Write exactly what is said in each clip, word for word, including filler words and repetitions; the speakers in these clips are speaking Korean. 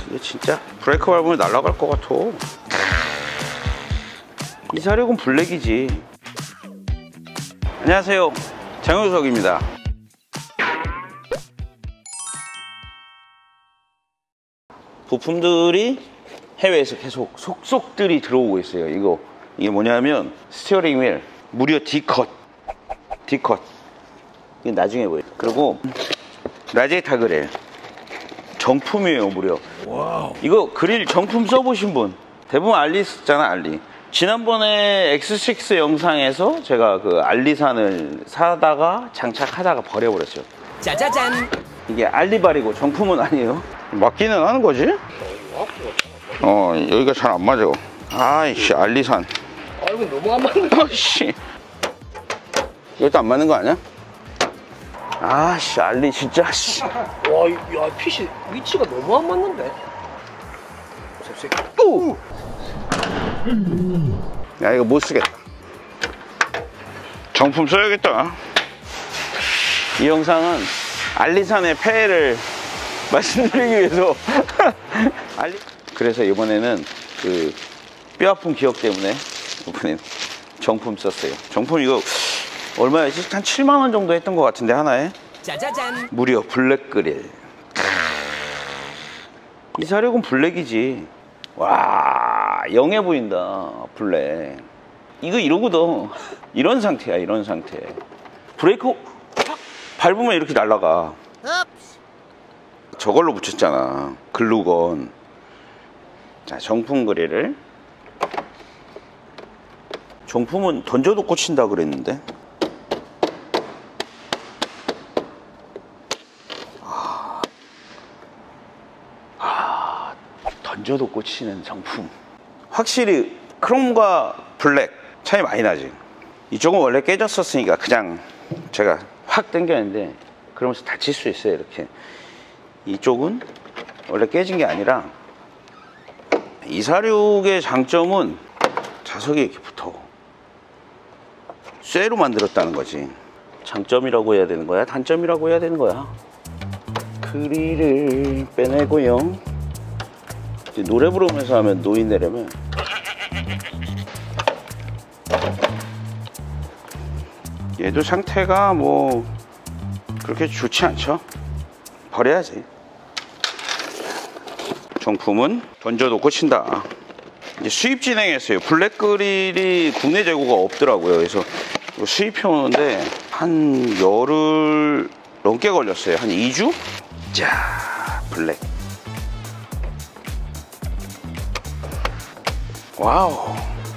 이게 진짜 브레이크 밟으면 날아갈 것 같아. 이사육은 블랙이지. 안녕하세요, 장효석입니다. 부품들이 해외에서 계속 속속들이 들어오고 있어요. 이거 이게 뭐냐면 스티어링 휠, 무려 D컷 D컷 이게 나중에 보여요. 그리고 라제타 그릴 정품이에요. 무려. 와우. 이거 그릴 정품 써보신 분 대부분 알리 쓰잖아. 알리. 지난번에 엑스 식스 영상에서 제가 그 알리산을 사다가 장착하다가 버려버렸어요. 짜자잔. 이게 알리발이고 정품은 아니에요. 맞기는 하는 거지? 어, 여기가 잘 안 맞아. 아이씨, 알리산. 아, 이거 너무 안 맞는 거. 아이씨, 이것도 안 맞는 거 아니야? 아씨, 알리 진짜. 씨. 와, 야, 핏이 위치가 너무 안 맞는데. 오! 야, 이거 못 쓰겠다. 정품 써야겠다. 이 영상은 알리산의 폐해를 말씀드리기 위해서 알리... 그래서 이번에는 그 뼈아픈 기억 때문에 이번엔 정품 썼어요. 정품 이거 얼마였지? 한 칠만 원 정도 했던 것 같은데 하나에. 짜자잔. 무려 블랙 그릴. 이사육은 블랙이지. 와, 영해 보인다. 블랙. 이거 이러거든. 이런 상태야. 이런 상태. 브레이크 팍 밟으면 이렇게 날아가. 저걸로 붙였잖아. 글루건. 자, 정품 그릴을. 정품은 던져도 꽂힌다 그랬는데. 아, 아, 던져도 꽂히는 정품. 확실히 크롬과 블랙 차이 많이 나지. 이쪽은 원래 깨졌었으니까 그냥 제가 확 당겼는데 그러면서 다칠 수 있어요. 이렇게. 이쪽은 원래 깨진 게 아니라 이사육의 장점은 자석이 이렇게 붙어. 쇠로 만들었다는 거지. 장점이라고 해야 되는 거야? 단점이라고 해야 되는 거야? 그릴을 빼내고요. 이제 노래 부르면서 하면 노인네라면 얘도 상태가 뭐 그렇게 좋지 않죠? 버려야지. 정품은 던져도 꽂힌다. 이제 수입 진행했어요. 블랙 그릴이 국내 재고가 없더라고요. 그래서 수입해 오는데 한 열흘 넘게 걸렸어요. 한 이 주? 자, 블랙. 와우.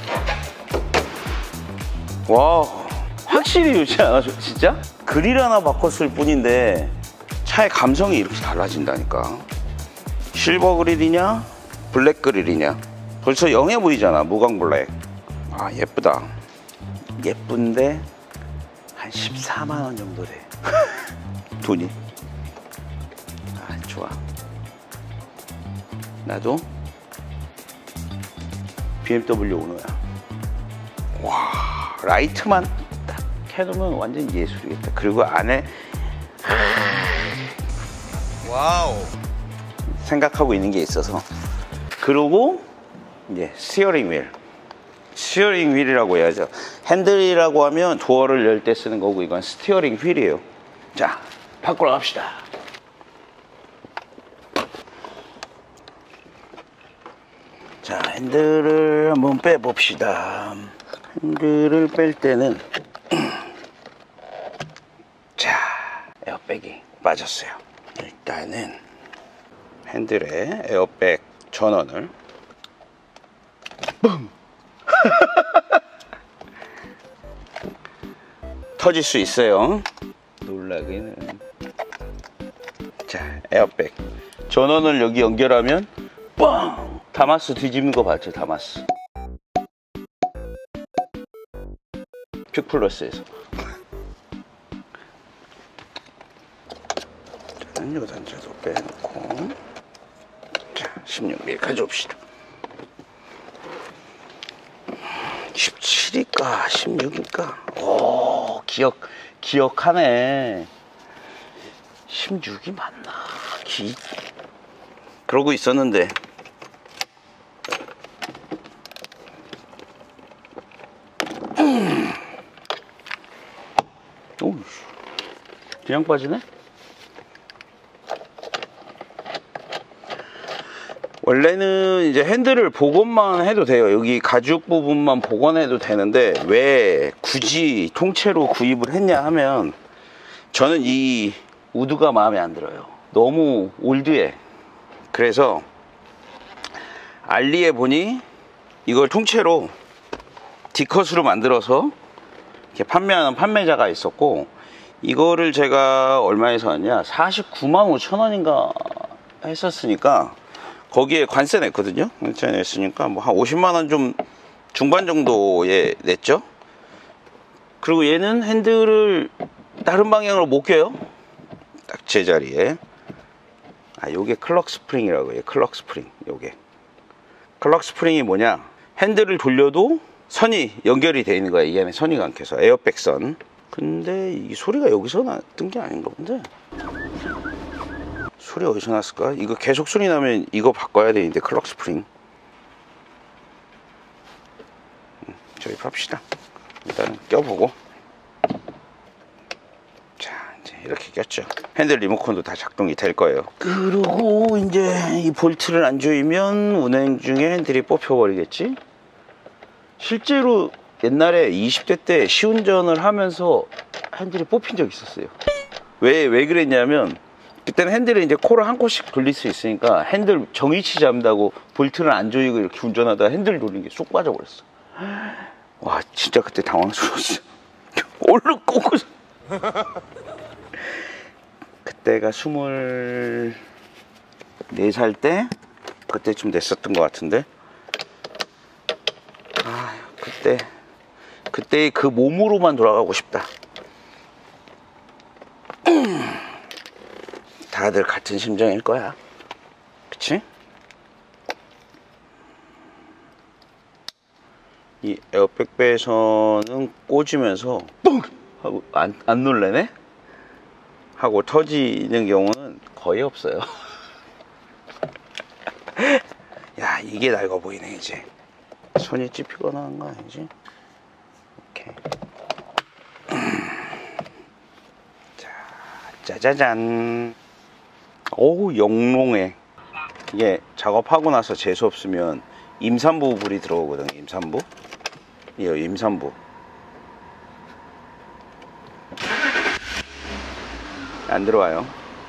와우. 확실히 좋지 않아? 진짜? 그릴 하나 바꿨을 뿐인데 차의 감성이 이렇게 달라진다니까. 실버 그릴이냐 블랙 그릴이냐. 벌써 영해 보이잖아. 무광 블랙. 아, 예쁘다. 예쁜데 한 십사만 원 정도 돼. 돈이. 아, 좋아. 나도 비엠더블유 오너야. 와, 라이트만 딱 해놓으면 완전 예술이겠다. 그리고 안에 와우 생각하고 있는 게 있어서. 그리고 이제 스티어링 휠. 스티어링 휠이라고 해야죠. 핸들이라고 하면 도어를 열 때 쓰는 거고 이건 스티어링 휠이에요. 자, 바꾸러 갑시다. 자, 핸들을 한번 빼봅시다. 핸들을 뺄 때는 자, 에어백이 빠졌어요. 일단은 핸들에 에어백 전원을 뻥! 터질 수 있어요. 놀라기는. 자, 에어백 전원을 여기 연결하면 뻥! 다마스 뒤집는 거 봤죠? 다마스 퀵플러스에서. 요 단자도 빼놓고. 자, 십육 밀리미터 가져옵시다. 십칠일까 십육일까? 오, 기억 기억하네. 십육이 맞나? 기 그러고 있었는데 오, 그냥 빠지네? 원래는 이제 핸들을 복원만 해도 돼요. 여기 가죽 부분만 복원해도 되는데 왜 굳이 통째로 구입을 했냐 하면 저는 이 우드가 마음에 안 들어요. 너무 올드해. 그래서 알리에 보니 이걸 통째로 D컷으로 만들어서 이렇게 판매하는 판매자가 있었고, 이거를 제가 얼마에 샀냐, 사십구만 오천 원인가 했었으니까 거기에 관세 냈거든요. 관세 냈으니까 뭐 한 오십만 원 좀 중반 정도에 냈죠. 그리고 얘는 핸들을 다른 방향으로 못 껴요. 딱 제자리에. 아, 요게 클럭 스프링이라고 해요. 클럭 스프링. 요게 클럭 스프링이 뭐냐, 핸들을 돌려도 선이 연결이 되어 있는 거야. 이 안에 선이 감겨서 에어백 선. 근데 이 소리가 여기서 났던 게 아닌가 본데. 소리 어디서 났을까? 이거 계속 소리 나면 이거 바꿔야 되는데, 클럭 스프링. 음, 저희 팝시다. 일단 껴보고. 자, 이제 이렇게 꼈죠. 핸들 리모컨도 다 작동이 될 거예요. 그리고 이제 이 볼트를 안 조이면 운행 중에 핸들이 뽑혀버리겠지? 실제로 옛날에 이십 대 때 시운전을 하면서 핸들이 뽑힌 적이 있었어요. 왜, 왜 그랬냐면 그때는 핸들을 이제 코를 한 코씩 돌릴 수 있으니까 핸들 정위치 잡는다고 볼트를 안 조이고 이렇게 운전하다가 핸들 돌리는 게 쏙 빠져버렸어. 와, 진짜 그때 당황스러웠어. 얼른 꼬고. 그때가 스물네 살 때 그때쯤 됐었던 것 같은데. 아, 그때 그때 그 몸으로만 돌아가고 싶다. 다들 같은 심정일 거야. 그치? 이 에어백 배선은 꽂으면서 뻥! 하고 안, 안 놀래네? 하고 터지는 경우는 거의 없어요. 야, 이게 낡아 보이네. 이제 손이 찝히거나 한 거 아니지? 이렇게. 자, 짜자잔. 어우, 영롱해. 이게 작업하고 나서 재수 없으면 임산부 불이 들어오거든. 임산부. 이 임산부. 안 들어와요.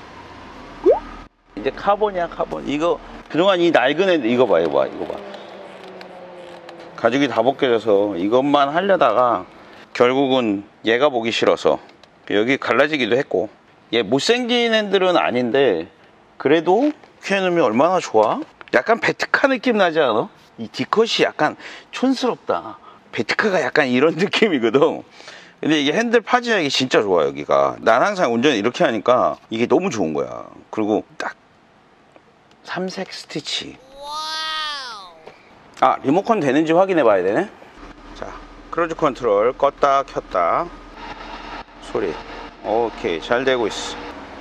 이제 카본이야, 카본. 이거 그동안 이 낡은 애, 이거 봐, 이거 봐, 이거 봐. 가죽이 다 벗겨져서 이것만 하려다가 결국은 얘가 보기 싫어서 여기 갈라지기도 했고. 얘 못생긴 핸들은 아닌데 그래도 큐에놈이 얼마나 좋아? 약간 베트카 느낌 나지 않아? 이 D컷이 약간 촌스럽다. 베트카가 약간 이런 느낌이거든. 근데 이게 핸들 파지하기 진짜 좋아. 여기가 난 항상 운전 이렇게 하니까 이게 너무 좋은 거야. 그리고 딱 삼색 스티치. 아, 리모컨 되는지 확인해 봐야 되네. 자, 크루즈 컨트롤 껐다 켰다. 소리 오케이, 잘 되고 있어.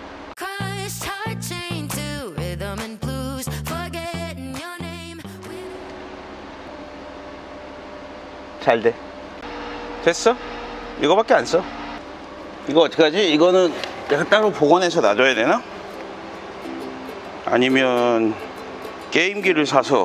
잘 돼. 됐어? 이거밖에 안 써. 이거 어떡하지? 이거는 내가 따로 복원해서 놔둬야 되나? 아니면 게임기를 사서.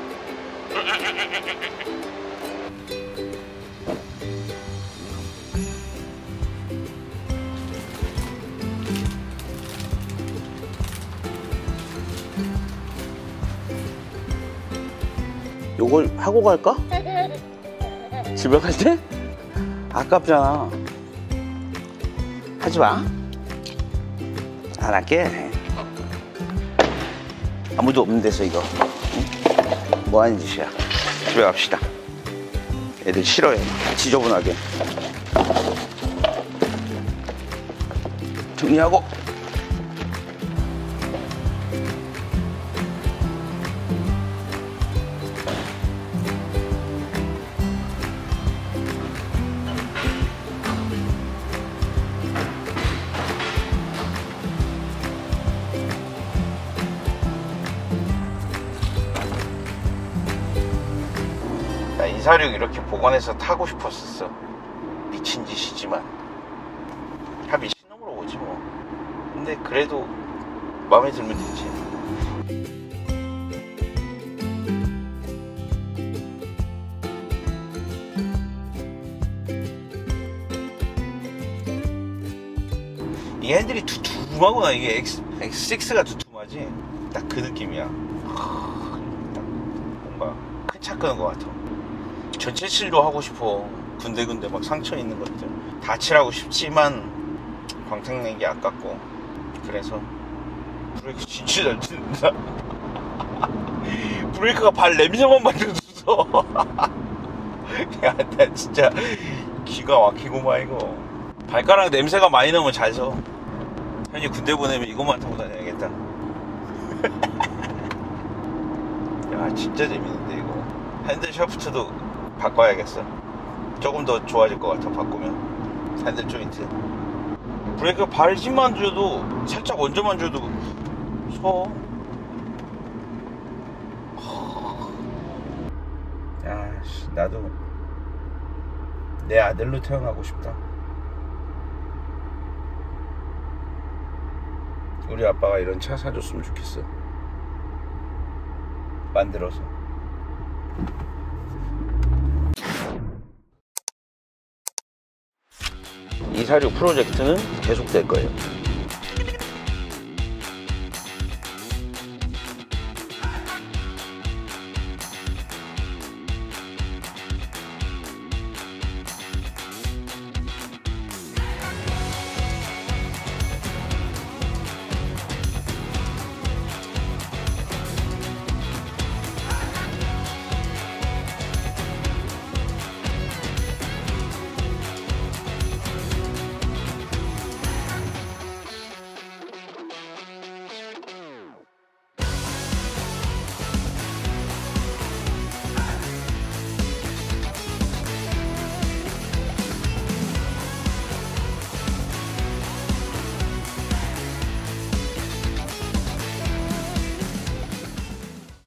요걸 하고 갈까? 집에 갈 때? 아깝잖아. 하지마. 안 할게. 아무도 없는 데서 이거. 응? 뭐 하는 짓이야. 집에 갑시다. 애들 싫어해. 지저분하게. 정리하고. 나 이사육 이렇게 보관해서 타고 싶었었어. 미친 짓이지만 다 미친놈으로 오지 뭐. 근데 그래도 마음에 들면 되지. 이 핸들이 두툼하구나. 이게 엑스, 엑스식스가 두툼하지. 딱 그 느낌이야. 딱 뭔가 큰 차 끄는 것 같아. 전체 칠도 하고 싶어. 군데군데 막 상처 있는 것들 다 칠하고 싶지만 광택 내기 아깝고. 그래서 브레이크 진짜 잘 치는다. 브레이크가 발 냄새만 맡아줬어. 야, 나 진짜 기가 막히구만 이거. 발가락 냄새가 많이 나면 잘 서. 현이 군대 보내면 이것만 타고 다녀야겠다. 야, 진짜 재밌는데 이거. 핸들 샤프트도 바꿔야겠어. 조금 더 좋아질 것 같아 바꾸면. 핸들 조인트. 브레이크 발 힘만 줘도 살짝 얹어만 줘도 서. 야, 나도 내 아들로 태어나고 싶다. 우리 아빠가 이런 차 사줬으면 좋겠어. 만들어서. 이사육 프로젝트는 계속될 거예요.